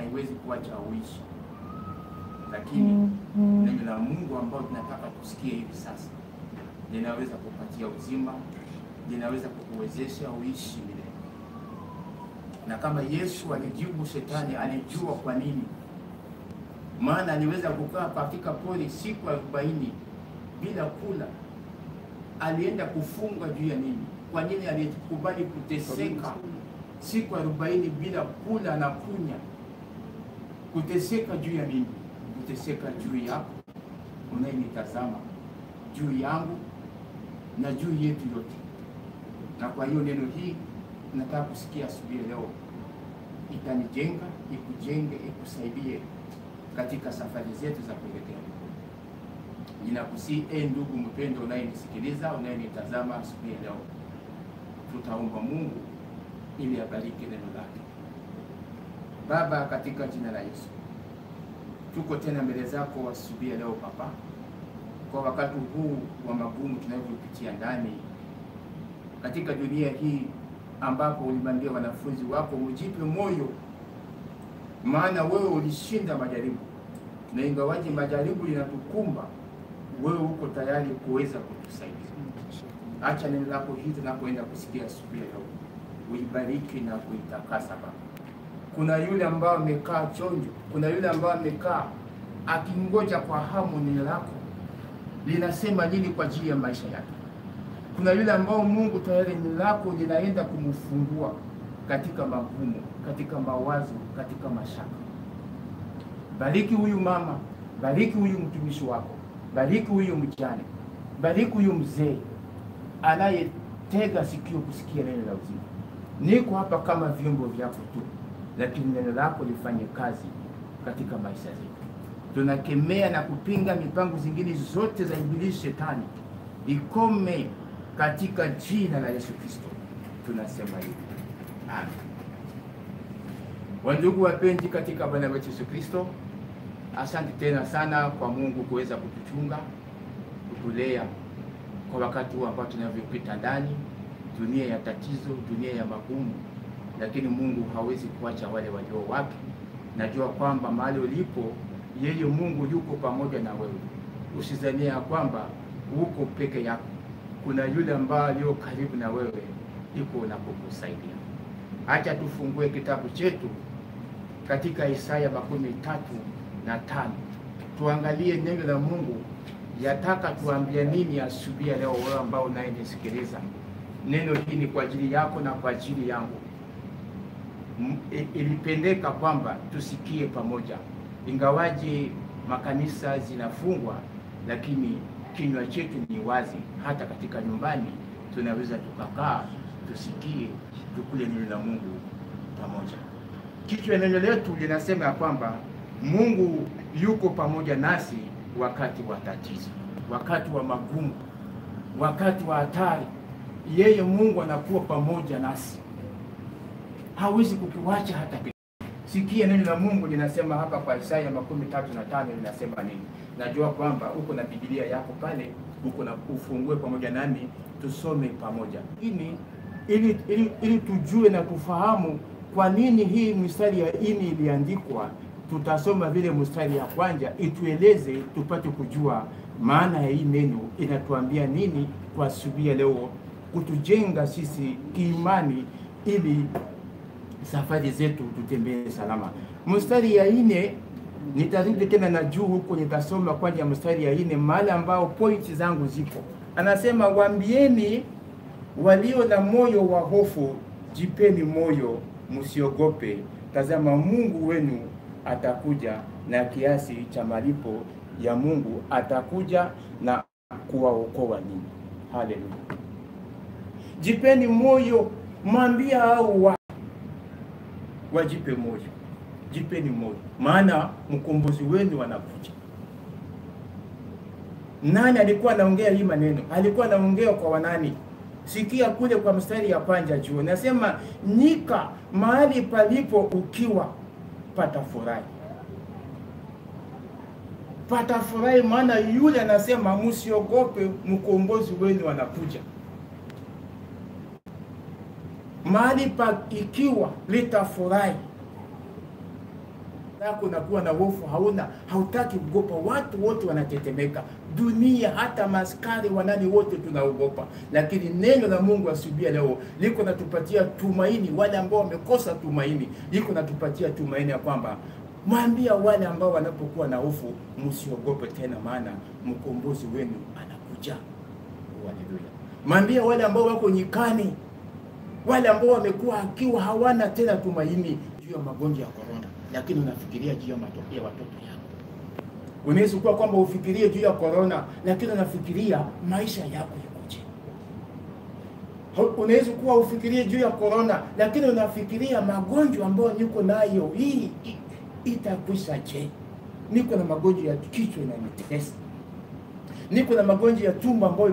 haiwezi kuacha uishi. Lakini neno la Mungu ambalo tunataka tusikie hivi sasa linaweza kupatia uzima, linaweza kukuwezesha uishi milele. Na kama Yesu alijibu shetani, alijua kwa nini. Maana aliweza kukaa katika pori siku 40 bila kula. Alienda kufunga juu ya nini? Kwa nini alikubali kuteseka siku 40 bila kula na kunya? Kuteseka juu ya nini? Kuteseka juu yako unayenitazama, juu yangu na juu yetu yote. Na kwa hiyo neno hii nataka kusikia asubuhi leo, itanijenga, ikujenge, ikusaidie katika safari zetu za kuelekea. Ninakusihi ndugu mpendwa unayenisikiliza, unayenitazama asubuhi leo, tutaomba Mungu ili abariki neno lake. Baba, katika jina la Yesu, tuko tena mbele zako asubuhi leo Baba, kwa wakati huu wa magumu tunavyopitia ndani katika dunia hii, ambapo ulimwambia wanafunzi wako ujipe moyo, maana wewe ulishinda majaribu, na ingawaje majaribu yanatukumba, wewe uko tayari kuweza kutusaidia. Acha neno lako hili tunapoenda kusikia asubuhi leo, uibariki na kuitakasa Baba. Kuna yule ambao amekaa chonjo, kuna yule ambao amekaa akingoja kwa hamu neno lako linasema nini kwa ajili ya maisha yake. Kuna yule ambao Mungu tayari neno lako linaenda kumfungua katika magumu, katika mawazo, katika mashaka. Bariki huyu mama, bariki huyu mtumishi wako, bariki huyu mjane, bariki huyu mzee anayetega sikio kusikia neno la uzima. Niko hapa kama vyombo vyako tu, lakini neno lako lifanye kazi katika maisha yetu. Tunakemea na kupinga mipango zingine zote za ibilisi shetani, ikome katika jina la Yesu Kristo. Tunasema hivi. Amen. Wandugu wapenzi katika Bwana wetu Yesu Kristo, asante tena sana kwa Mungu kuweza kutuchunga, kutulea kwa wakati huu ambao tunavyopita ndani dunia ya tatizo, dunia ya magumu. Lakini Mungu hawezi kuacha wale walio wake. Najua kwamba mahali ulipo, yeye Mungu yuko pamoja na wewe. Usizania kwamba uko peke yako. Kuna yule ambaye aliyo karibu na wewe, yuko unapokusaidia. Acha tufungue kitabu chetu katika Isaya 33:5. Tuangalie neno la Mungu yataka tuambie nini asubuhi leo, wewe ambao unayenisikiliza. Neno hili ni kwa ajili yako na kwa ajili yangu. Ilipendeka kwamba tusikie pamoja. Ingawaje makanisa zinafungwa, lakini kinywa chetu ni wazi. Hata katika nyumbani tunaweza tukakaa, tusikie, tukule neno la Mungu pamoja. Kichwa neno letu linasema ya kwamba Mungu yuko pamoja nasi wakati wa tatizo, wakati wa magumu, wakati wa hatari. Yeye Mungu anakuwa pamoja nasi. Hawezi kukuacha hata kidogo. Sikia neno la Mungu linasema hapa kwa Isaya 33:5 linasema nini? Najua kwamba uko na Biblia yako pale, uko na ufungue pamoja nami tusome pamoja. Ili tujue na kufahamu kwa nini hii mstari ya ini iliandikwa. Tutasoma vile mstari ya kwanza itueleze, tupate kujua maana ya hii neno inatuambia nini kwa asubuhi leo, kutujenga sisi kiimani ili safari zetu tutembee salama. Mstari ya 4 nitarudi tena na juu huko, nitasoma kwanza mstari ya 4 mahali ambao pointi zangu ziko. Anasema, waambieni walio na moyo wa hofu, jipeni moyo, msiogope. Tazama Mungu wenu atakuja, na kiasi cha malipo ya Mungu atakuja na kuwaokoa ninyi. Haleluya. Jipeni moyo, mwambie hao wajipe moyo. Jipeni moyo, maana mkombozi wenu anakuja. Nani alikuwa anaongea hii maneno? Alikuwa anaongea kwa wanani? Sikia kule kwa mstari ya kwanza juu. Nasema, nyika mahali palipo ukiwa patafurahi. Patafurahi, maana yule anasema msiogope, mkombozi wenu anakuja. Mahali pa ikiwa litafurahi. yako unakuwa na hofu, hautaki kuogopa. Watu wote wanatetemeka, dunia, hata maskari wanani wote tunaogopa. Lakini neno la Mungu asubuhi leo liko natupatia tumaini. Wale ambao wamekosa tumaini, liko natupatia tumaini ya kwamba mwambia wale ambao wanapokuwa na hofu, msiogope tena, maana mkombozi wenu anakuja. Haleluya. Mwambia wale ambao wako nyikani, wale ambao wamekuwa akiwa hawana tena tumaini juu ya magonjwa ya corona, lakini unafikiria juu ya matokeo ya watoto yako. Unaweza kuwa kwamba ufikirie juu ya corona, lakini unafikiria maisha yako yakoje. Unaweza kuwa ufikirie juu ya corona, lakini unafikiria magonjwa ambayo niko nayo, hii itakwisha je? Niko na magonjwa ya kichwa inanitesa, niko na magonjwa ya tumbo ambayo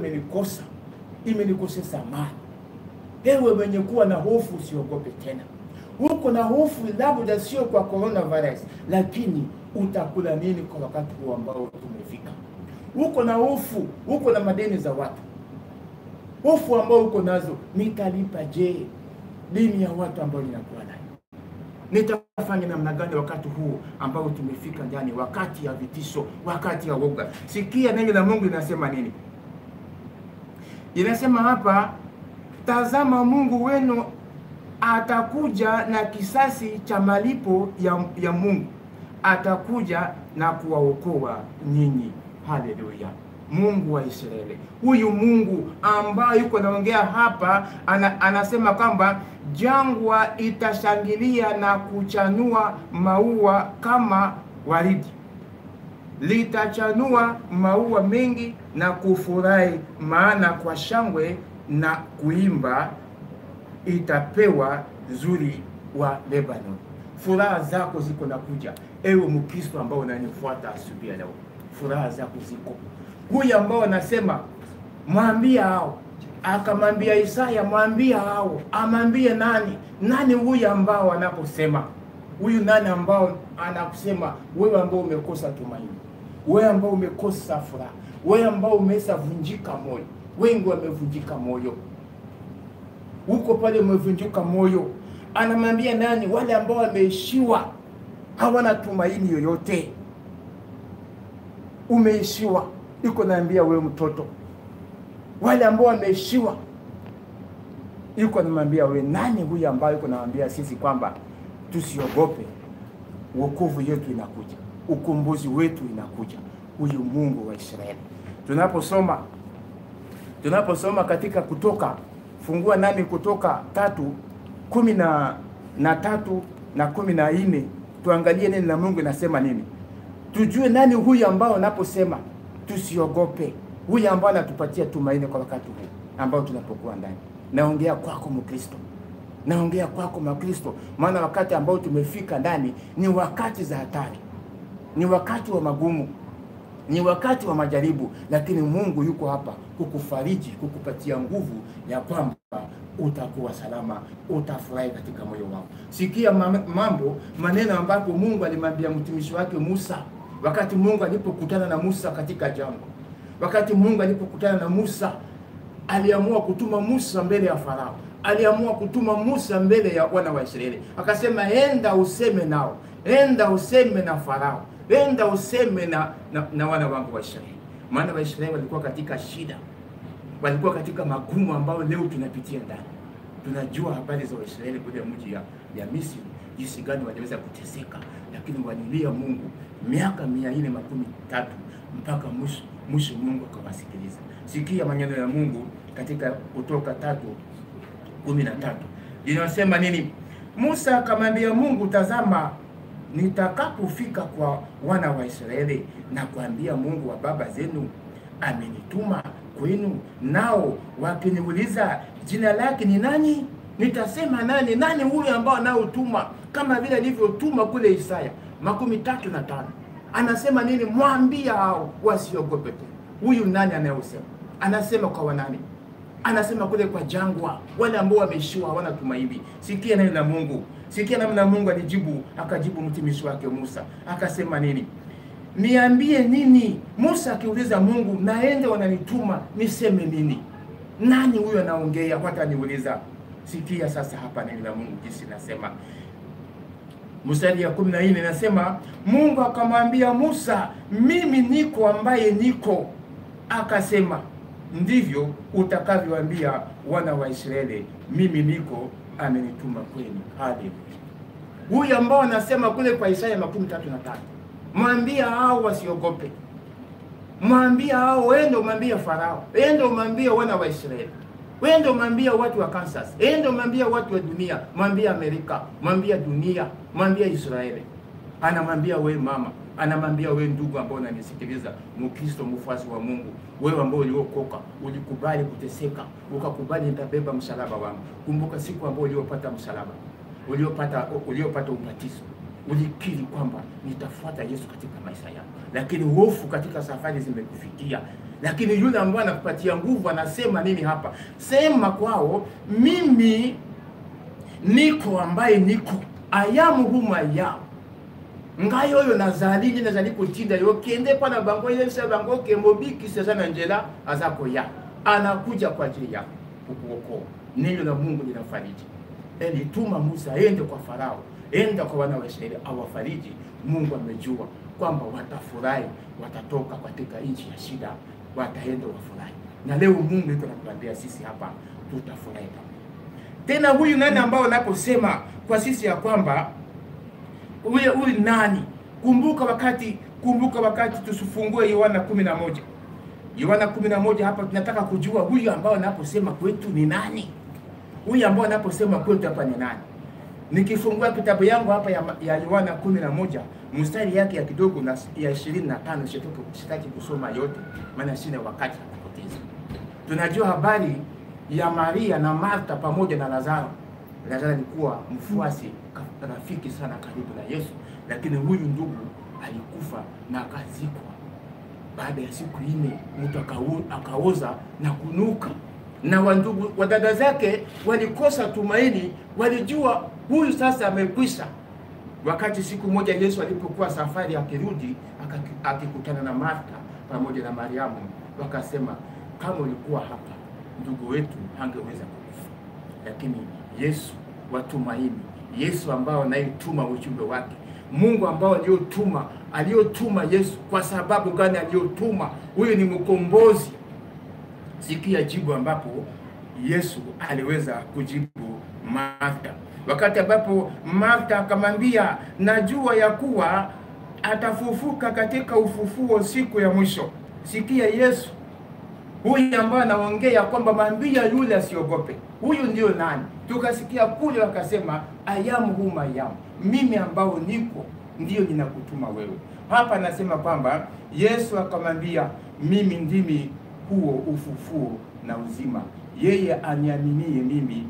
imenikosesa amani. Ewe mwenye kuwa na hofu, usiogope tena. Uko na hofu labda sio kwa coronavirus, lakini utakula nini kwa wakati huu ambao tumefika? Uko na hofu, uko na madeni za watu. Hofu ambao uko nazo, nitalipa je? Dini ya watu ambao ninakuwa nayo, nitafanya namna gani wakati huu ambao tumefika ndani, wakati ya vitisho, wakati ya woga? Sikia neno la Mungu linasema nini? Inasema hapa, tazama Mungu wenu atakuja na kisasi cha malipo ya Mungu, atakuja na kuwaokoa nyinyi. Haleluya. Mungu wa Israeli, huyu Mungu ambaye yuko naongea hapa, anasema kwamba jangwa itashangilia na kuchanua maua kama waridi, litachanua maua mengi na kufurahi, maana kwa shangwe na kuimba itapewa zuri wa Lebanon. Furaha zako ziko nakuja, ewe Mkristo ambao unanifuata asubuhi leo. Furaha zako ziko. Huyu ambao anasema mwambie hao, akamwambia Isaya mwambie hao, amwambie nani huyu ambao anaposema? Huyu nani ambao anakusema wewe ambao umekosa tumaini, wewe ambao umekosa furaha, wewe ambao umeshavunjika moyo? Wengi wamevunjika moyo. Uko pale umevunjika moyo. Anamwambia nani? Wale ambao wameishiwa, hawana tumaini yoyote. Umeishiwa, iko naambia wewe mtoto. Wale ambao wameishiwa, iko namwambia wewe. Nani huyu ambaye iko naambia sisi kwamba tusiogope, wokovu yetu inakuja, ukombozi wetu inakuja? Huyu Mungu wa Israeli. Tunaposoma katika Kutoka, fungua nami Kutoka 3:13 na 14, tuangalie neno la Mungu linasema nini. Tujue nani huyu ambao anaposema tusiogope, huyu ambao anatupatia tumaini kwa wakati huu ambao tunapokuwa ndani. Naongea kwako Mkristo, naongea kwako Mkristo, maana wakati ambao tumefika ndani ni wakati za hatari, ni wakati wa magumu, ni wakati wa majaribu, lakini Mungu yuko hapa kukufariji, kukupatia nguvu ya kwamba utakuwa salama, utafurahi katika moyo wako. Sikia maneno ambapo Mungu alimwambia mtumishi wake Musa, wakati Mungu alipokutana na Musa katika jangwa. Wakati Mungu alipokutana na Musa, aliamua kutuma Musa mbele ya Farao, aliamua kutuma Musa mbele ya wana wa Israeli. Akasema, enda useme nao, enda useme na Farao, enda useme na wana wangu wa Israeli. Maana wa Israeli walikuwa katika shida, walikuwa katika magumu ambao leo tunapitia ndani. Tunajua habari za Waisraeli kule mji ya Misri, jinsi gani waliweza kuteseka, lakini walilia Mungu miaka 430 mpaka mwisho Mungu akawasikiliza. Sikia maneno ya Mungu katika Kutoka 3:13. Inasema nini? Musa akamwambia Mungu, tazama nitakapofika kwa wana wa Israeli na kuambia Mungu wa baba zenu amenituma kwenu, nao wakiniuliza jina lake ni nani, nitasema nani huyu ambao anaotuma, kama vile alivyotuma kule Isaya 35. Anasema nini? Mwambie hao wasiogope. Huyu nani anayosema? Anasema kwa wanani? Anasema kule kwa jangwa, wale ambao wameishiwa, hawana tumaini. Sikia neno la Mungu, sikia namna Mungu akajibu mtumishi wake Musa. Akasema nini? Niambie nini? Musa akiuliza Mungu, naende wananituma niseme nini? Nani huyo anaongea? Wataniuliza. Sikia sasa hapa neno la Mungu jinsi nasema. Mstari ya 14 inasema, Mungu akamwambia Musa, mimi niko ambaye niko. Akasema, ndivyo utakavyoambia wana wa Israeli, mimi niko amenituma kwenu. Haleluya. Huyu ambao anasema kule kwa Isaya 33, mwambia hao wasiogope. Mwambia hao, wende umwambie Farao, wende umwambie wana wa Israeli, wende umwambie watu wa Kansas, wende umwambie watu wa dunia, mwambie Amerika, mwambie dunia, mwambie Israeli. Anamwambia we mama, anamwambia we ndugu ambao unanisikiliza, Mkristo mfuasi wa Mungu, wewe ambao uliokoka, ulikubali kuteseka, ukakubali nitabeba msalaba wangu. Kumbuka siku ambao uliopata msalaba, uliopata ubatizo, ulikiri kwamba nitafuata Yesu katika maisha yangu. Lakini hofu katika safari zimekufikia. Lakini yule ambaye anakupatia nguvu anasema nini hapa? Sema kwao, mimi niko ambaye niko. Ayamu huma ya. Ngayo yo nazali kutinda yo kende pa na bango yesa bango ke mobiki sasa na njela azako ya. Anakuja kwa ajili yako kukuokoa. Neno la Mungu linafariji. Tuma Musa ende kwa Farao, enda kwa wana wa Israeli awafariji. Mungu amejua kwamba watafurahi, watatoka katika nchi ya shida, wataenda wafurahi. Na leo Mungu yuko anatuambia sisi hapa tutafurahi. Tena huyu nani ambao anaposema kwa sisi ya kwamba huyu nani? Kumbuka wakati tusifungue Yohana 11. Yohana 11 hapa tunataka kujua huyu ambao anaposema kwetu ni nani? Huyu ambao anaposema kwetu hapa ni nani? Nikifungua kitabu yangu hapa ya Yohana 11, mstari yake ya kidogo na ya 25, sitaki kusoma yote maana sina wakati wa kupoteza. Tunajua habari ya Maria na Martha pamoja na Lazaro. Lazaro alikuwa mfuasi rafiki sana karibu na Yesu, lakini huyu ndugu alikufa na akazikwa. Baada ya siku 4 mtu akaoza na kunuka. Na wandugu wa dada zake walikosa tumaini, walijua huyu sasa amekwisha. Wakati siku moja Yesu alipokuwa safari akirudi, akikutana na Martha pamoja na Mariamu, wakasema, kama ulikuwa hapa ndugu wetu hangeweza kufa. Lakini Yesu watumaini, Yesu ambao anayetuma ujumbe wake, Mungu ambao aliyotuma Yesu. Kwa sababu gani aliyotuma? Huyu ni mkombozi. Sikia jibu ambapo Yesu aliweza kujibu Martha. Wakati ambapo Martha akamwambia, najua ya kuwa atafufuka katika ufufuo siku ya mwisho. Sikia Yesu huyu ambaye anaongea kwamba mwambie yule asiogope. Huyu ndio nani? Tukasikia kule wakasema, ayamu huma ayamu, mimi ambao niko ndio ninakutuma wewe. Hapa anasema kwamba Yesu akamwambia, mimi ndimi huo ufufuo na uzima. Yeye aniaminie mimi,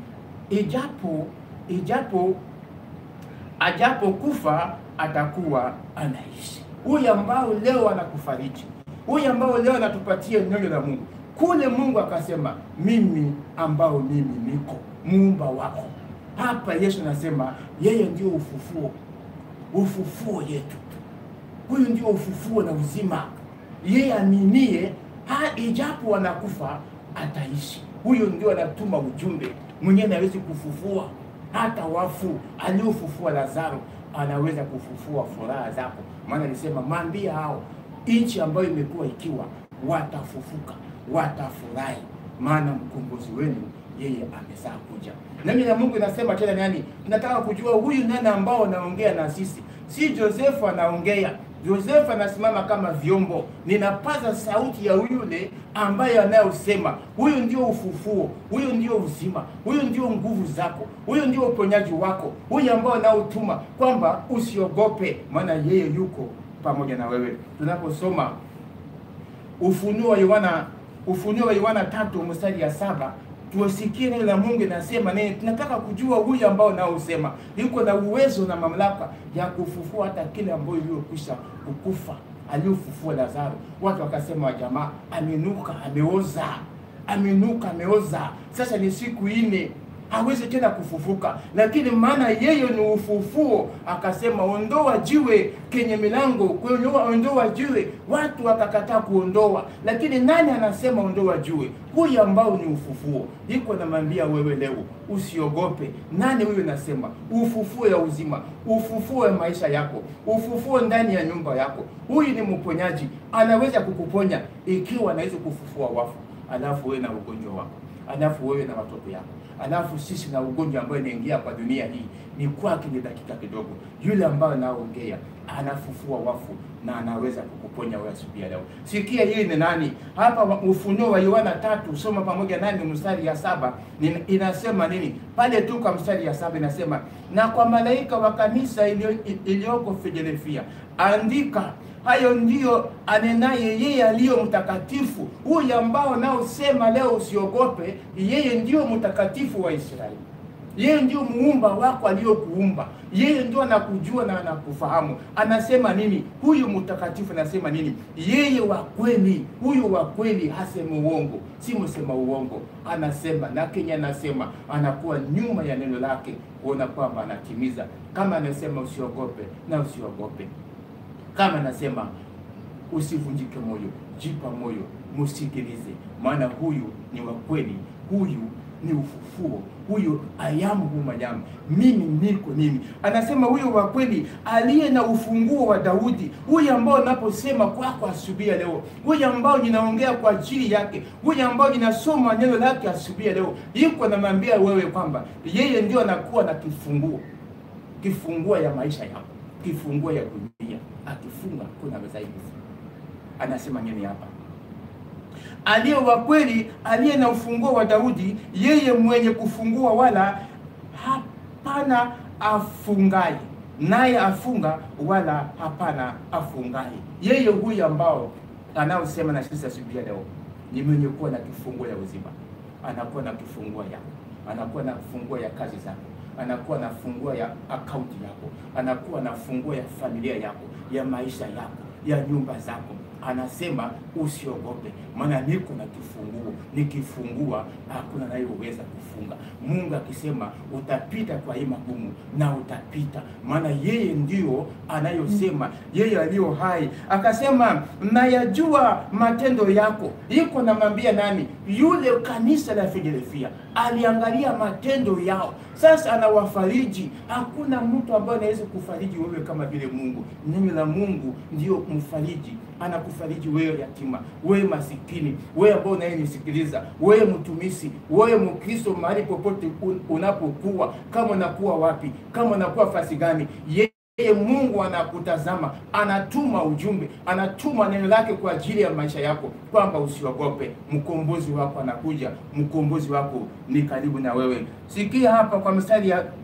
ajapo kufa atakuwa anaishi. Huyu ambao leo anakufariji, huyu ambao leo anatupatia neno la Mungu. Kule Mungu akasema, mimi ambao mimi niko, muumba wako. Hapa Yesu anasema yeye ndio ufufuo yetu. Huyu ndio ufufuo na uzima. Yeye aminie ijapo anakufa ataishi. Huyo ndio anatuma ujumbe. Mwenyewe hawezi kufufua hata wafu. Aliofufua Lazaro anaweza kufufua furaha zako. Maana alisema, mwambie hao nchi ambayo imekuwa ikiwa watafufuka, watafurahi, maana mkombozi wenu yeye amezaa kuja. Nami na Mungu inasema tena nani? Tunataka kujua huyu nani ambao anaongea na sisi. Si Joseph anaongea. Joseph anasimama kama vyombo. Ninapaza sauti ya yule ambaye anayosema, huyu ndio ufufuo, huyu ndio uzima, huyu ndio nguvu zako, huyu ndio uponyaji wako, huyu ambao anaotuma kwamba usiogope, maana yeye yuko pamoja na wewe. Tunaposoma Ufunuo wa Yohana 3 mstari ya 7, tusikie neno la Mungu linasema nini. Tunataka kujua huyu ambao nao usema yuko na uwezo na mamlaka ya kufufua hata kile ambacho iliyokwisha kukufa. Aliyofufua Lazaro, watu wakasema, jamaa amenuka, ameoza. Sasa ni siku 4 hawezi tena kufufuka. Lakini maana yeye ni ufufuo, akasema ondoa jiwe kwenye milango, ondoa jiwe. Watu wakakataa kuondoa, lakini nani anasema ondoa jiwe? Huyu ambao ni ufufuo. Iko namwambia wewe leo usiogope. Nani huyu nasema? Ufufuo ya uzima, ufufuo ya maisha yako, ufufuo ndani ya nyumba yako. Huyu ni mponyaji, anaweza kukuponya ikiwa anaweza kufufua wafu. Alafu wewe na ugonjwa wako, alafu wewe na watoto yako, alafu sisi na ugonjwa ambao inaingia kwa dunia hii, ni kwake ni dakika kidogo. Yule ambaye anaongea anafufua wafu na anaweza kukuponya wewe asubuhi leo. Sikia hii ni nani? Hapa Ufunuo wa Yohana 3, soma pamoja nani mstari ya 7. Inasema nini? Pale tu kwa mstari ya 7 inasema, na kwa malaika wa kanisa iliyoko Filadelfia andika, hayo ndio anenaye yeye aliyo mtakatifu. Huyu ambao nao sema leo usiogope, yeye ndio mtakatifu wa Israeli. Yeye ndio muumba wako aliyokuumba. Yeye ndio anakujua na anakufahamu. Anasema nini? Huyu mtakatifu anasema nini? Yeye wa kweli. Huyu wa kweli hasemi uongo. Si msema uongo. Anasema na Kenya anasema anakuwa nyuma ya neno lake kuona kwamba anatimiza. Kama anasema usiogope na usiogope. Kama anasema usivunjike moyo, jipa moyo, msikilize. Maana huyu ni wa kweli. Huyu ni ufufuo. Huyu ayamu humayamu, mimi niko nini. Anasema huyu wa kweli aliye na ufunguo wa Daudi. Huyu ambao naposema kwako asubuhi leo, huyu ambao ninaongea kwa ajili yake, huyu ambao ninasoma neno lake asubuhi leo, yuko namwambia wewe kwamba yeye ndio anakuwa na kifunguo. Kifunguo ya maisha yako, kifunguo ya dunia. Akifunga kuna mzaidi. Anasema nini hapa? Aliye wa kweli, aliye na ufunguo wa Daudi, yeye mwenye kufungua wala hapana afungaye, naye afunga wala hapana afungaye. Yeye huyu ambao anaosema na sisi asubuhi leo ni mwenye kuwa na kifunguo ya uzima. Anakuwa na kifunguo yako, anakuwa na funguo ya kazi zako, anakuwa na funguo ya akaunti yako, anakuwa na funguo ya familia yako, ya maisha yako, ya nyumba zako. Anasema usiogope, maana niko na kifunguo. Nikifungua hakuna anayeweza kufunga. Mungu akisema utapita kwa hii magumu, na utapita, maana yeye ndio anayosema, yeye aliyo hai. Akasema nayajua matendo yako. Iko namwambia nani? Yule kanisa la Filadelfia aliangalia matendo yao. Sasa anawafariji. Hakuna mtu ambaye anaweza kufariji wewe kama vile Mungu. Neno la Mungu ndio mfariji. Anakufariji wewe yatima, wewe masikini, wewe ambao unayenisikiliza, wewe mtumishi, wewe Mkristo, mahali popote unapokuwa, kama unakuwa wapi, kama unakuwa fasi gani, yeye Mungu anakutazama, anatuma ujumbe, anatuma neno lake kwa ajili ya maisha yako, kwamba usiogope, mkombozi wako anakuja, mkombozi wako ni karibu na wewe. Sikia hapa kwa mstari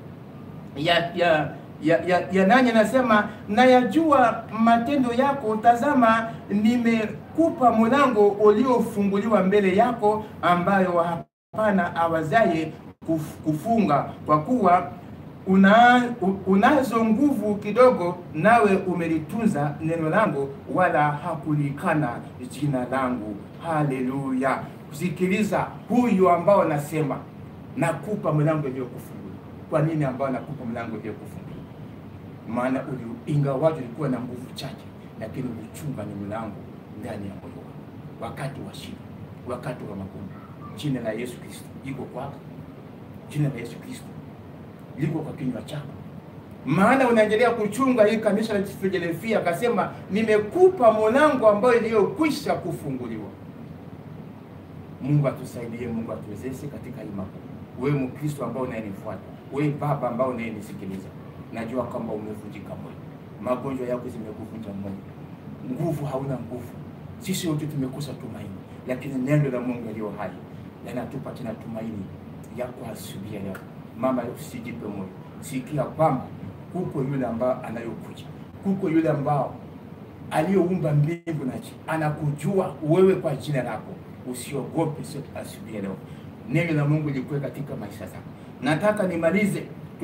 ya nani anasema, nayajua matendo yako, tazama nimekupa mlango uliofunguliwa mbele yako, ambayo hapana awazaye kufunga. Kwa kuwa unazo nguvu kidogo, nawe umelitunza neno langu, wala hakulikana jina langu. Haleluya! Sikiliza, huyu ambao anasema nakupa mlango uliokufunguliwa. Kwa nini ambao nakupa mlango uliokufunguliwa? Maana ingawaje ulikuwa na nguvu chache, lakini ulichunga ni mlango ndani ya moyo wako. Wakati wa shida, wakati wa magumu, jina la Yesu Kristo liko kwako. Jina la Yesu Kristo liko kwa kinywa chako. Maana unaendelea kuchunga hii kanisa la Filadelfia. Akasema nimekupa mlango ambao iliyokwisha kufunguliwa. Mungu atusaidie, Mungu atuwezeshe katika hii magumu. Wewe Mkristo ambao unayenifuata, wewe baba ambao unayenisikiliza, najua kwamba umevunjika moyo. Magonjwa yako zimekuvunja moyo. Nguvu, hauna nguvu. Sisi wote tumekosa tumaini, lakini neno la Mungu aliyo hai yanatupa tena tumaini yako asubuhi leo. Mama, usijipe moyo. Sikia kwamba kuko yule ambao anayokuja. Kuko yule ambao aliyoumba mbingu na nchi. Anakujua wewe kwa jina lako. Usiogope asubuhi leo. Neno la Mungu likuwe katika maisha yako. Nataka nimalize.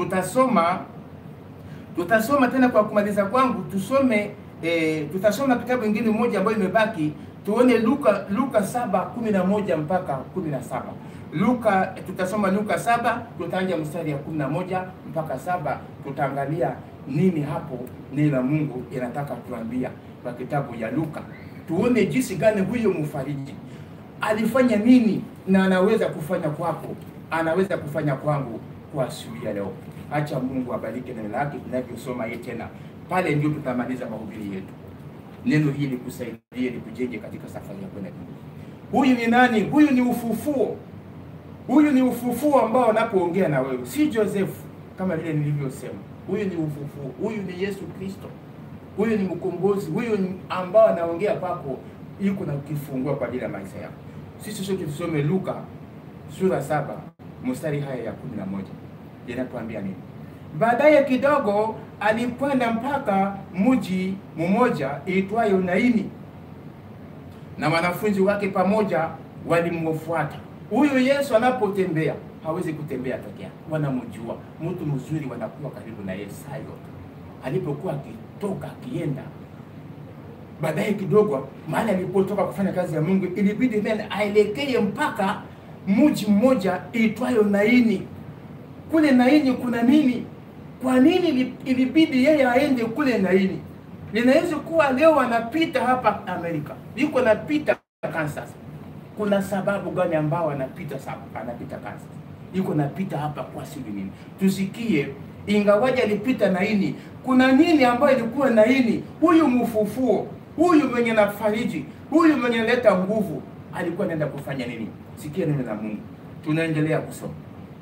Tutasoma tena kwa kumaliza kwangu. Tutasoma kitabu kingine moja ambayo imebaki. Tuone Luka 7:11 mpaka 17. Luka, tutasoma Luka 7, tutaanza mstari ya 11 mpaka 7, tutaangalia nini hapo neno la Mungu inataka tuambia kwa kitabu ya Luka. Tuone jinsi gani huyo mfariji alifanya nini na anaweza kufanya kwako, anaweza kufanya kwangu kwa asubuhi ya leo. Acha Mungu abariki neno lake tunavyosoma hii tena. Pale ndio tutamaliza mahubiri yetu. Neno hili kusaidie likujenge katika safari ya kwenda mbinguni. Huyu ni nani? Huyu ni ufufuo. Huyu ni ufufuo ambao anapoongea na wewe. Si Joseph kama vile nilivyosema. Huyu ni ufufuo. Huyu ni Yesu Kristo. Huyu ni mkombozi. Huyu ni ambao anaongea kwako, yuko na kifungua kwa ajili ya maisha yako. Sisi sote tusome Luka sura 7 mstari haya ya 11. Inatuambia nini? Baadaye kidogo alikwenda mpaka mji mmoja uitwayo Naini, na wanafunzi wake pamoja walimfuata. Huyu Yesu anapotembea hawezi kutembea peke yake, wanamjua. Mtu mzuri wanakuwa karibu na yeye saa yote. Alipokuwa akitoka akienda, baadaye kidogo mahali alipotoka kufanya kazi ya Mungu, ilibidi tena aelekee mpaka mji mmoja uitwayo Naini. Kule Naini kuna nini? Kwa nini ilibidi yeye aende kule Naini? Linaweza kuwa leo anapita hapa Amerika, yuko anapita Kansas. Kuna sababu gani ambao anapita Kansas? Yuko anapita hapa kwa siri nini? Tusikie, ingawaje alipita Naini, kuna nini ambayo ilikuwa Naini? Huyu mfufuo, huyu mwenye nafariji, huyu mwenye leta nguvu, alikuwa anaenda kufanya nini? Sikia neno la Mungu. Tunaendelea kusoma.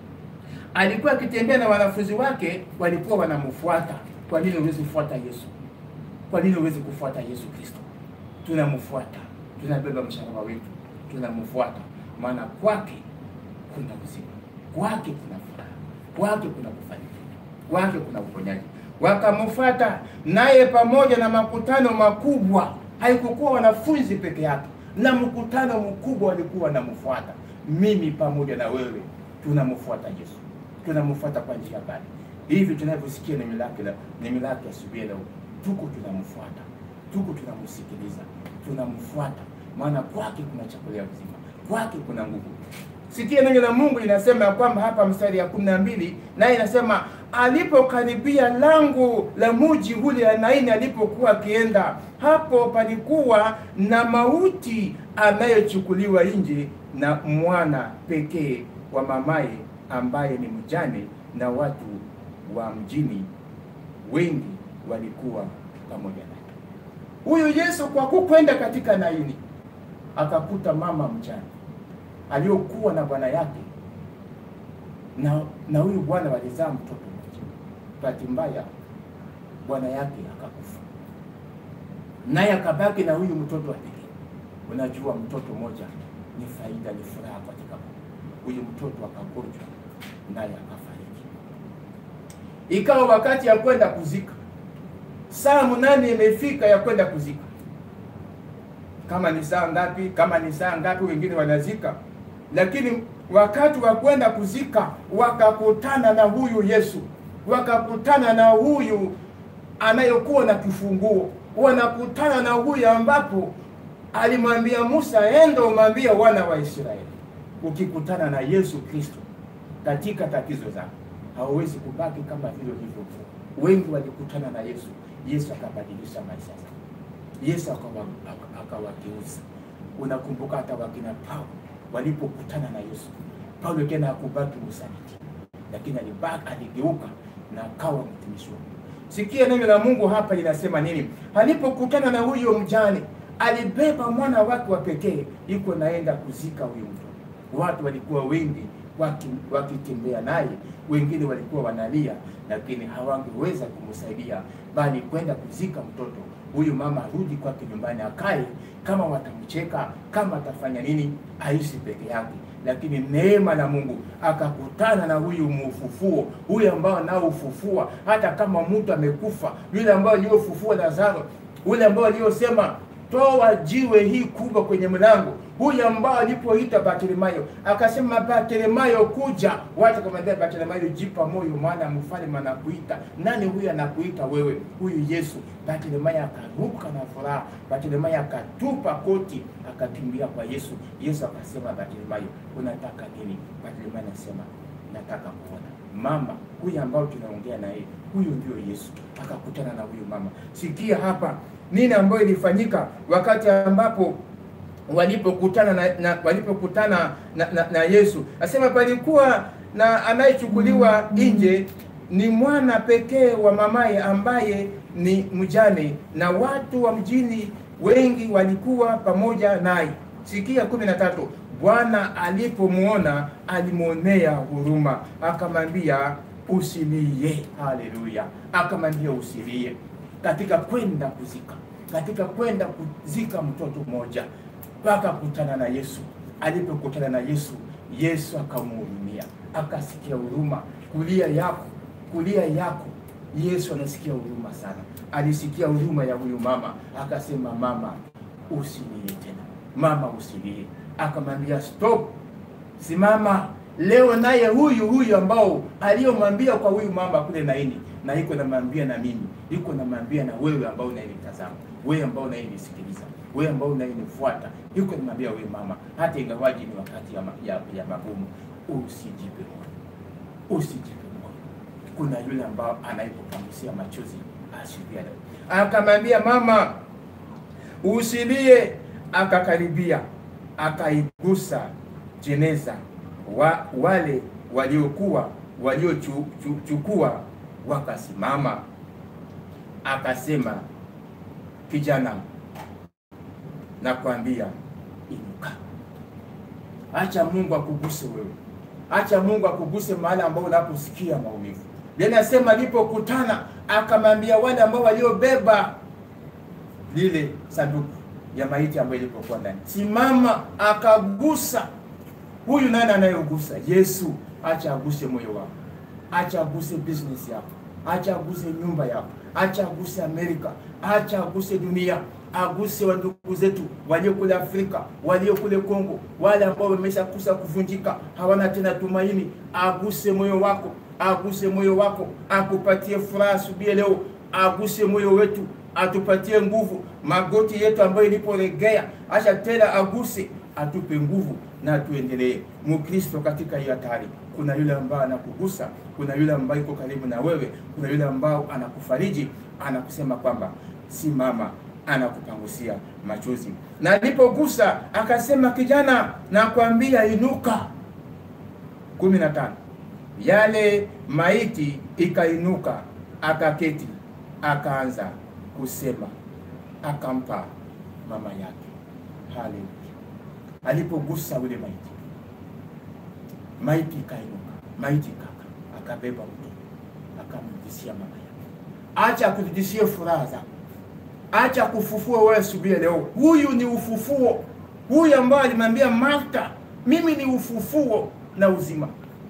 Alikuwa akitembea na wanafunzi wake, walikuwa wanamfuata. Kwa nini uweze kufuata Yesu? Kwa nini uweze kufuata Yesu Kristo? Tunamfuata. Tunabeba msalaba wetu. Tunamfuata. Maana kwake kuna uzima. Kwake kuna furaha. Kwake kuna kufanikiwa. Kwake kuna uponyaji. Wakamfuata naye pamoja na makutano makubwa. Haikukuwa wanafunzi peke yake. Na mkutano mkubwa walikuwa wanamfuata. Mimi pamoja na wewe tunamfuata Yesu. Tunamfuata kwa njia gani? Hivi tunavyosikia neno lake asubuhi leo, tuko tunamfuata, tuko tunamsikiliza, tunamfuata, maana kwake kuna chakula ya uzima, kwake kuna nguvu. Sikia neno la Mungu inasema kwamba hapa mstari ya 12, naye inasema alipokaribia lango la mji ule ya Naini alipokuwa akienda, hapo palikuwa na mauti anayechukuliwa nje na mwana pekee wa mamaye ambaye ni mjane, na watu wa mjini wengi walikuwa pamoja naye. Huyu Yesu kwa kukwenda katika Naini akakuta mama mjane aliyokuwa na bwana yake, na huyu bwana walizaa mtoto mmoja. Bahati mbaya bwana yake akakufa, naye akabaki na huyu mtoto wa pekee. Unajua mtoto mmoja ni faida, ni furaha katika Mungu. Huyu mtoto akagonjwa naye akafariki. Ikawa wakati ya kwenda kuzika. Saa 8 imefika ya kwenda kuzika. Kama ni saa ngapi wengine wanazika. Lakini wakati wa kwenda kuzika wakakutana na huyu Yesu. Wakakutana na huyu anayokuwa na kifunguo. Wanakutana na huyu ambapo alimwambia Musa, enda umwambie wana wa Israeli. Ukikutana na Yesu Kristo katika tatizo zako, hauwezi kubaki kama vile ulivyokuwa. Wengi walikutana na Yesu, Yesu akabadilisha maisha yao. Yesu akawageuza. Unakumbuka hata wakina Paulo walipokutana na Yesu. Paulo tena hakubaki msaliti, lakini aligeuka na akawa mtumishi. Sikia neno la Mungu hapa linasema nini? Alipokutana na huyo mjane, alibeba mwana wake wa pekee, yuko naenda kuzika huyo mtu. Watu walikuwa wengi wakitembea naye, wengine walikuwa wanalia, lakini hawangeweza kumsaidia, bali kwenda kuzika mtoto. Huyu mama arudi kwake nyumbani akae, kama watamcheka, kama atafanya nini, aishi peke yake. Lakini neema na Mungu akakutana na huyu mfufuo, huyu ambao nao ufufua hata kama mtu amekufa, yule ambao aliyofufua Lazaro, yule ambao aliyosema toa jiwe hii kubwa kwenye mlango. Huyu ambao alipoita Bartimayo akasema, Bartimayo kuja. Watu wakamwambia Bartimayo, jipa moyo, maana mfalme anakuita. Nani huyu anakuita wewe? Huyu Yesu. Bartimayo akaruka na furaha. Bartimayo akatupa koti akakimbia kwa Yesu. Yesu akasema, Bartimayo, unataka nini? Bartimayo anasema, nataka kuona. Mama huyu ambao tunaongea na yeye, huyu ndio Yesu. Akakutana na huyu mama. Sikia hapa nini ambayo ilifanyika wakati ambapo walipokutana na Yesu. Asema palikuwa na anayechukuliwa nje ni mwana pekee wa mamaye ambaye ni mjane, na watu wa mjini wengi walikuwa pamoja naye. Sikia 13. Bwana alipomuona alimuonea huruma, akamwambia usilie. Haleluya. Akamwambia usilie. Katika kwenda kuzika mtoto mmoja, mpaka kutana na Yesu. Alipokutana na Yesu, Yesu akamhurumia, akasikia huruma. Kulia yako Yesu anasikia huruma sana. Alisikia huruma ya huyu mama, akasema, mama usilie tena, mama usilie. Akamwambia stop, simama. Leo naye huyu ambao aliyomwambia kwa huyu mama kule naini, na iko namwambia na mimi, iko namwambia na wewe ambao unayenitazama, wewe ambao unayenisikiliza, wewe ambao unayenifuata, iko namwambia wewe mama, hata ingawaje ni wakati ya magumu, usijipe moyo. Kuna yule ambao anayepopangusia machozi asubia. Akamwambia mama usilie. Akakaribia akaigusa jeneza. Wale waliochukua wakasimama. Akasema, kijana, nakwambia inuka. Acha Mungu akuguse wewe. Acha Mungu akuguse mahali ambao unaposikia maumivu. Biblia inasema alipokutana akamwambia wale ambao waliobeba lile sanduku ya maiti ambayo ilipokuwa ndani, simama. Akagusa. Huyu nani anayegusa? Yesu. Acha aguse moyo wako. Acha aguse business yako. Acha aguse nyumba yako. Acha aguse Amerika. Acha aguse dunia. Aguse wa ndugu zetu walio kule Afrika, walio kule Kongo, wale ambao wameshakusa kuvunjika, hawana tena tumaini. Aguse moyo wako. Aguse moyo wako. Akupatie furaha asubuhi leo. Aguse moyo wetu. Atupatie nguvu. Magoti yetu ambayo iliporegea, acha tena aguse, atupe nguvu na tuendelee. Mkristo katika hii hatari, kuna yule ambao anakugusa, kuna yule ambao yuko karibu na wewe, kuna yule ambao anakufariji, anakusema kwamba simama, anakupangusia machozi. Na alipogusa akasema, kijana, nakwambia inuka. 15. Yale maiti ikainuka, akaketi, akaanza kusema, akampa mama yake. Haleluya. Alipogusa ule maiti ikainuka, maiti akabeba mtoto, akamrudishia mama yake. Acha kurudishie furaha zako. Acha kufufua wewe asubuhi leo. Huyu ni ufufuo. Huyu ambaye alimwambia Martha, mimi ni ufufuo na uzima.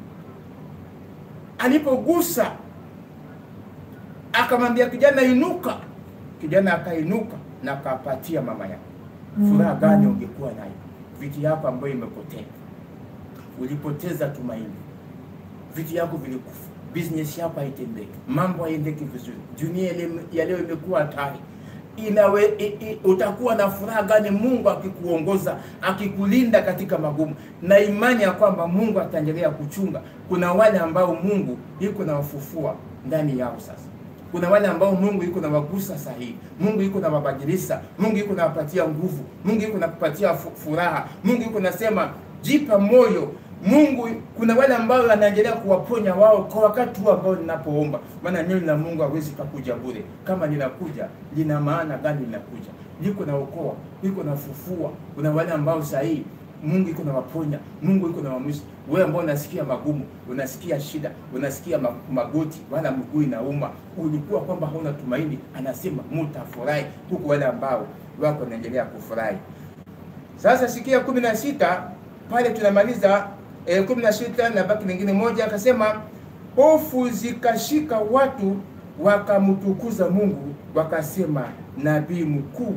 Alipogusa akamwambia kijana, inuka. Kijana akainuka na akapatia mama yake. Furaha gani ungekuwa nayo? Vitu yako ambayo imepotea, ulipoteza tumaini, vitu yako vilikufa, business yako haitendeki, mambo hayaendeki vizuri, dunia ya leo imekuwa hatari. Utakuwa na furaha gani Mungu akikuongoza, akikulinda katika magumu, na imani ya kwamba Mungu ataendelea kuchunga? Kuna wale ambao Mungu yuko na wafufua ndani yao sasa. Kuna wale ambao Mungu yuko na wagusa sahihi. Mungu yuko na wabadilisha. Mungu yuko na wapatia nguvu. Mungu yuko na kupatia furaha. Mungu yuko nasema jipa moyo. Mungu, kuna wale ambao wanaendelea kuwaponya wao kwa wakati huu ambao ninapoomba. Maana neno la Mungu hawezi kukuja bure. Kama linakuja, lina maana gani linakuja? Liko na okoa, liko na fufua. Kuna wale ambao sahihi Mungu yuko na waponya, Mungu yuko na wamusi. Wewe ambao unasikia magumu, unasikia shida, unasikia magoti, wala mguu inauma, ulikuwa kwamba hauna tumaini, anasema mtafurahi. Huko wale ambao wako wanaendelea kufurahi. Sasa sikia 16 pale tunamaliza 16 na baki nyingine moja. Akasema hofu zikashika watu, wakamtukuza Mungu, wakasema nabii mkubwa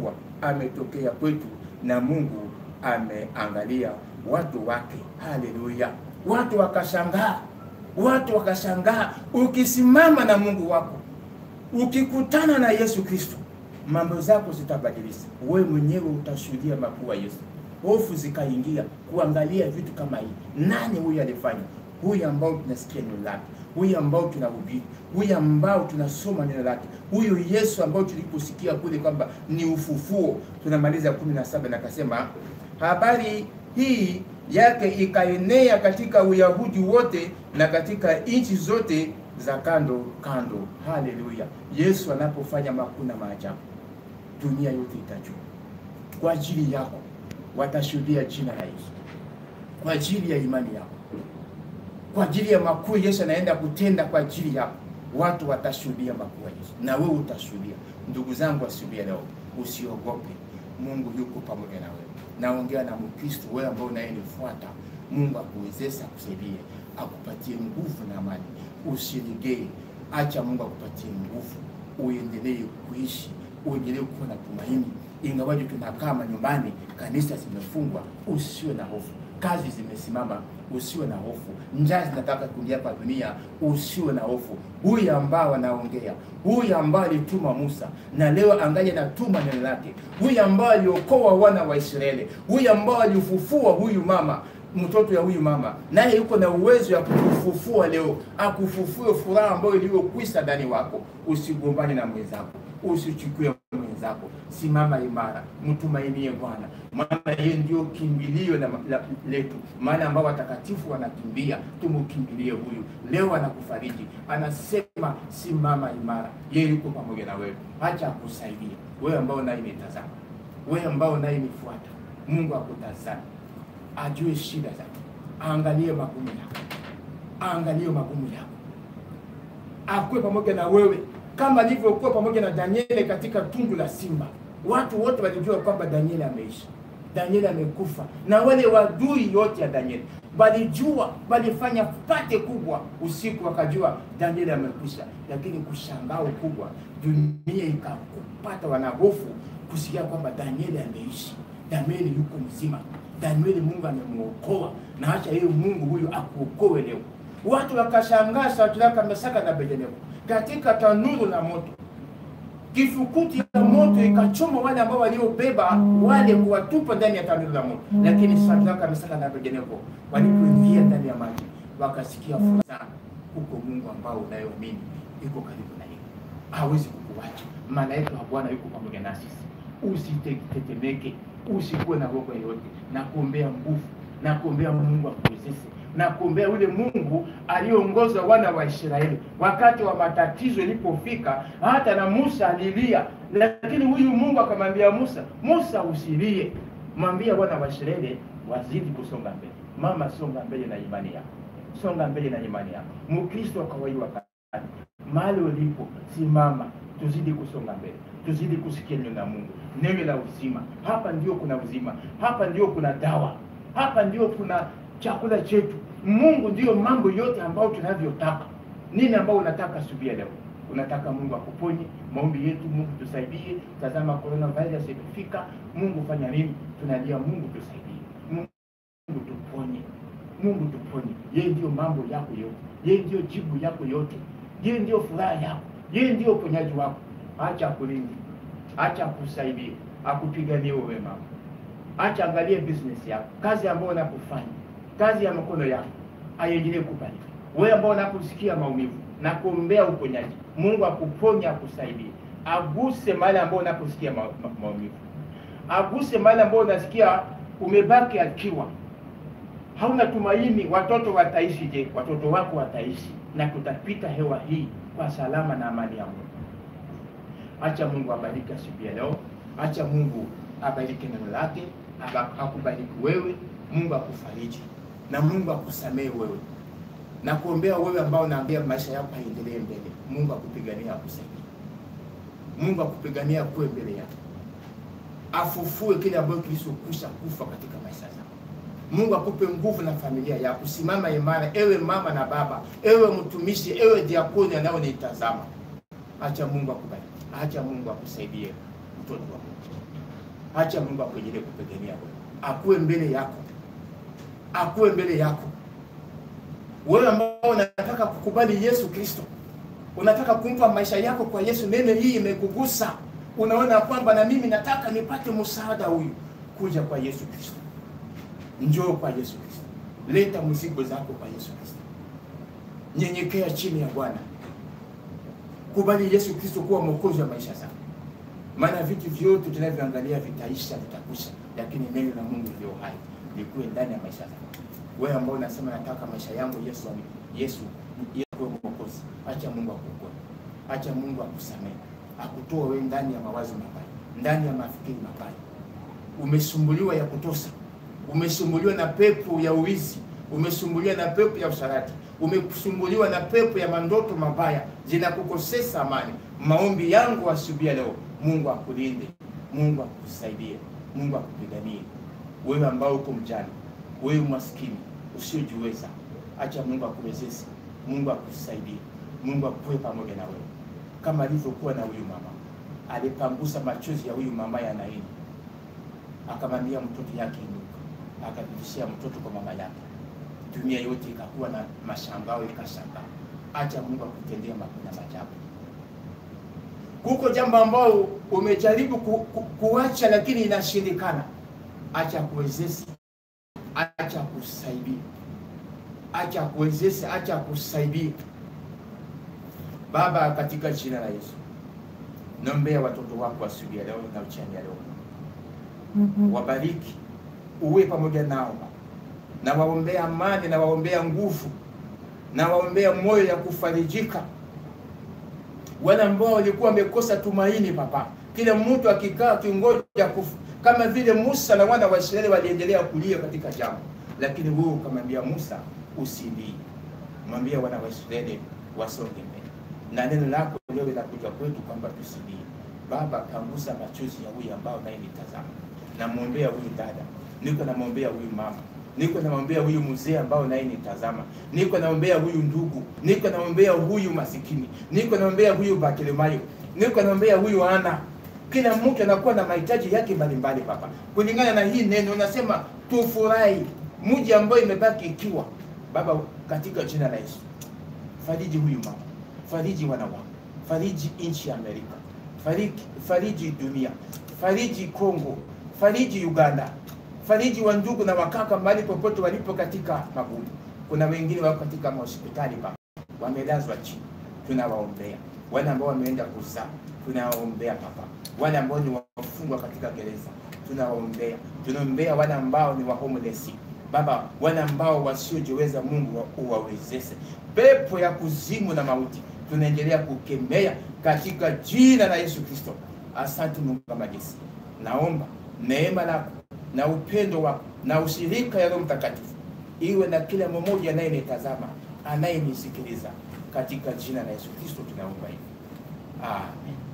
ametokea kwetu na Mungu ameangalia watu wake. Haleluya! Watu wakashangaa, watu wakashangaa. Ukisimama na Mungu wako, ukikutana na Yesu Kristo, mambo zako zitabadilika. Wewe mwenyewe utashuhudia makuu ya Yesu. Hofu zikaingia kuangalia vitu kama hivi. Nani huyu alifanya? Huyu ambao tunasikia neno lake, huyu ambao tunahubiri, huyu ambao tunasoma neno lake, huyu Yesu ambao tuliposikia kule kwamba ni ufufuo. Tunamaliza 17 na akasema habari hii yake ikaenea katika Uyahudi wote na katika nchi zote za kando kando. Haleluya! Yesu anapofanya makuu na maajabu, dunia yote itajua. Kwa ajili yako watashuhudia jina la Yesu, kwa ajili ya imani yako, kwa ajili ya makuu Yesu anaenda kutenda kwa ajili yako. Watu watashuhudia makuu ya Yesu na wewe utashuhudia. Ndugu zangu, asubuhi leo usiogope. Mungu yuko pamoja na wewe. Naongea na Mkristo wewe ambao unayenifuata. Mungu akuwezesha, akusaidie, akupatie nguvu na amani. Usilegee. Acha Mungu akupatie nguvu. Uendelee kuishi, uendelee kuwa na tumaini. Ingawaje tunakaa nyumbani, kanisa zimefungwa, usiwe na hofu. Kazi zimesimama, usiwe na hofu. Njaa zinataka kuingia kwa dunia, usiwe na hofu. Huyu ambao anaongea, huyu ambao alituma Musa na leo angalia natuma neno lake, huyu ambao aliokoa wana wa Israeli, huyu ambao alifufua huyu mama, mtoto ya huyu mama, naye yuko na uwezo ya kufufua leo, akufufue furaha ambayo iliyokwisha ndani wako. Usigombane na mwenzako, usichukue mwenzako. Simama imara, mtumainie Bwana, maana yeye ndio kimbilio letu. Maana ambao watakatifu wanakimbia, tumukimbilie huyu. Leo anakufariji, anasema simama imara, yeye yuko pamoja na wewe. Acha akusaidia wewe ambao unayenitazama, wewe ambao unayenifuata. Mungu akutazame, ajue shida zako, aangalie magumu yako, aangalie magumu yako, akue pamoja na wewe kama alivyokuwa pamoja na Danieli katika tundu la simba. Watu wote walijua kwamba Danieli ameishi, Danieli amekufa, na wale wadui yote ya Danieli walijua, walifanya pate kubwa usiku, wakajua Danieli amekwisha. Lakini kushangao kubwa, dunia ikakupata wanahofu kusikia kwamba Danieli ameishi, Danieli yuko mzima, Danieli Mungu amemuokoa, na acha yeye Mungu huyu akuokoe leo. Watu wakashangaa Shadraka, Meshaki na Abednego katika tanuru la moto. Kifukuti ya moto ikachoma wale ambao waliobeba wale kuwatupa ndani ya tanuru la moto. Lakini Shadraka, Meshaki na Abednego walipoingia ndani ya maji, wakasikia furaha. Huko Mungu ambao unayoamini yuko karibu na yeye, hawezi kukuacha. Malaika wa Bwana yuko pamoja nasi. Usitetemeke, usikuwe na hofu yoyote. Na kuombea nguvu, na kuombea Mungu akuwezeshe, na kuombea ule Mungu aliongoza wana wa Israeli wakati wa matatizo ilipofika. Hata na Musa alilia, lakini huyu Mungu akamwambia Musa, Musa usilie, mwambie wana wa Israeli wazidi kusonga mbele. Mama, songa mbele na imani yako, songa mbele na imani yako. Mkristo akawahiwa wakati mahali ulipo, simama, tuzidi kusonga mbele, tuzidi kusikia neno la Mungu, neno la uzima. Hapa ndio kuna uzima, hapa ndio kuna dawa, hapa ndio kuna chakula chetu. Mungu ndio mambo yote ambayo tunavyotaka. Nini ambao unataka subia leo? Unataka Mungu akuponye? Maombi yetu, Mungu tusaidie. Tazama coronavirus imefika, Mungu fanya nini? Tunalia Mungu tusaidie, Mungu tuponye, Mungu tuponye. Yeye ndio mambo yako yote, yeye ndio jibu yako yote, yeye ndio furaha yako, yeye ndio uponyaji wako. Acha kulindi, acha kusaidie, akupiganie wewe mama. Acha angalie business yako, kazi ambayo unakufanya, kazi ya mikono yako, aiendelee kubariki. Wewe ambao unaposikia maumivu, na kuombea uponyaji, Mungu akuponya, akusaidie. Aguse mahali ambao unaposikia maumivu, aguse mahali ambao unasikia umebaki akiwa hauna tumaini. Watoto wataishi je? Watoto wako wataishi, na tutapita hewa hii kwa salama na amani ya Mungu. Acha Mungu abariki siku ya leo, acha Mungu abariki neno lake, akubariki wewe, Mungu akufariji, na Mungu akusamee wewe, na kuombea wewe ambao unaambia maisha yako yaendelee mbele. Mungu akupigania, akusaidie, Mungu akupigania kwa mbele yako, afufue kile ambacho kilichokusha kufa katika maisha yako. Mungu akupe nguvu na familia yako. Simama imara, ewe mama na baba, ewe mtumishi, ewe diakoni anaonitazama. Acha Mungu akubariki, acha Mungu akusaidie, mtoto wa Mungu. Acha Mungu akuendelee kupigania wewe. Akuwe mbele yako. Akuwe mbele yako. Wewe ambao unataka kukubali Yesu Kristo, unataka kumpa maisha yako kwa Yesu, neno hii imekugusa. Unaona kwamba na mimi nataka nipate msaada huyu. Kuja kwa Yesu Kristo. Njoo kwa Yesu Kristo. Leta mzigo zako kwa Yesu Kristo. Nyenyekea chini ya Bwana. Kubali Yesu Kristo kuwa mwokozi wa maisha yako. Maana vitu vyote tunavyoangalia vitaisha, vitakusha, lakini neno la Mungu ndio hai, likuwe ndani ya maisha yako. Wewe ambao unasema nataka maisha yangu Yesu kuwa mwokozi, acha Mungu akuokoe. Acha Mungu akusamehe. Akutoe wewe ndani ya mawazo mabaya, ndani ya mafikiri mabaya. Umesumbuliwa ya kutosha. Umesumbuliwa na pepo ya uwizi, umesumbuliwa na pepo ya usharati, umesumbuliwa na pepo ya mandoto mabaya zinakukosesa amani. Maombi yangu asubuhi leo, Mungu akulinde, Mungu akusaidie, Mungu akupiganie. Wewe ambao uko mjane, wewe maskini usiojiweza, acha Mungu akuwezeshe, Mungu akusaidie, Mungu akuwe pamoja na wewe. Kama alivyokuwa na huyu mama, alipangusa machozi ya huyu mama ya Naini, akamwambia mtoto yake inuka, akarudishia mtoto kwa mama yake. Dunia yote ikakuwa na mashangao, ikashangaa. Acha Mungu akutendea makuna maajabu. Kuko jambo ambao umejaribu kuacha lakini inashindikana. Acha kuwezesha, acha kusaidia, acha kuwezesha, acha kusaidia. Baba, katika jina la Yesu, naombea watoto wako asubuhi leo na uchana leo. Wabariki, uwe pamoja nao. Na waombea amani, na waombea nguvu, na waombea moyo ya kufarijika. Wale ambao walikuwa wamekosa tumaini Baba, kila mtu akikaa kingoja kufa, kama vile Musa na wana wa Israeli waliendelea kulia katika jambo, lakini wewe ukamwambia Musa usilie. Mwambie wana wa Israeli wasonge mbele. Na neno lako leo linakuja kwetu kwamba tusilie. Baba, kangusa machozi ya huyu ambao naye nitazama. Na muombea huyu dada, niko na muombea huyu mama, niko na muombea huyu mzee ambao naye nitazama, niko na muombea huyu ndugu, niko na muombea huyu masikini, niko na muombea huyu Bartimayo, niko na muombea huyu Ana. Kila mtu anakuwa na mahitaji yake mbalimbali Baba. Kulingana na hii neno unasema tufurahi mji ambao imebaki ikiwa. Baba, katika jina la Yesu, fariji huyu mama, fariji wana wako, fariji nchi ya Amerika, fariji dunia, fariji Kongo, fariji Uganda, fariji wa ndugu na wakaka mahali popote walipo katika magumu. Kuna wengine wako katika hospitali Baba, wamelazwa chini, tunawaombea. Wale ambao wameenda kuzaa, tunawaombea Baba. Wale ambao ni wafungwa katika gereza, tunawaombea. Tunaombea wale ambao ni wa homeless Baba, wale ambao wasiojiweza, Mungu uwawezeshe. Pepo ya kuzimu na mauti tunaendelea kukemea katika jina la Yesu Kristo. Asante Mungu kama Yesu. Naomba neema lako na upendo wako na ushirika ya Roho Mtakatifu iwe na kila mmoja anayenitazama, anayenisikiliza, katika jina la Yesu Kristo tunaomba hivi. Amen.